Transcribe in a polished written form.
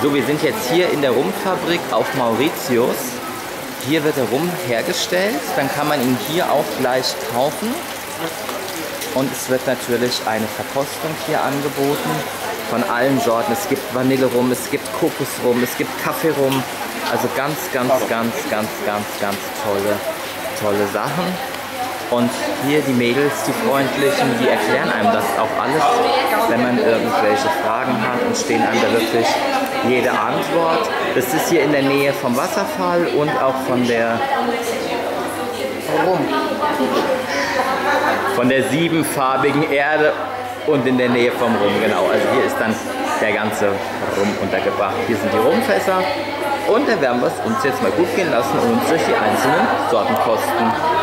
So, wir sind jetzt hier in der Rumfabrik auf Mauritius. Hier wird der Rum hergestellt, dann kann man ihn hier auch gleich kaufen. Und es wird natürlich eine Verkostung hier angeboten von allen Sorten. Es gibt Vanillerum, es gibt Kokosrum, es gibt Kaffeerum. Also ganz tolle Sachen. Und hier die Mädels, die Freundlichen, die erklären einem das auch alles, wenn man irgendwelche Fragen hat und stehen einem da wirklich jede Antwort. Das ist hier in der Nähe vom Wasserfall und auch von der siebenfarbigen Erde und in der Nähe vom Rum, genau. Also hier ist dann der ganze Rum untergebracht. Hier sind die Rumfässer und da werden wir es uns jetzt mal gut gehen lassen und uns durch die einzelnen Sorten kosten.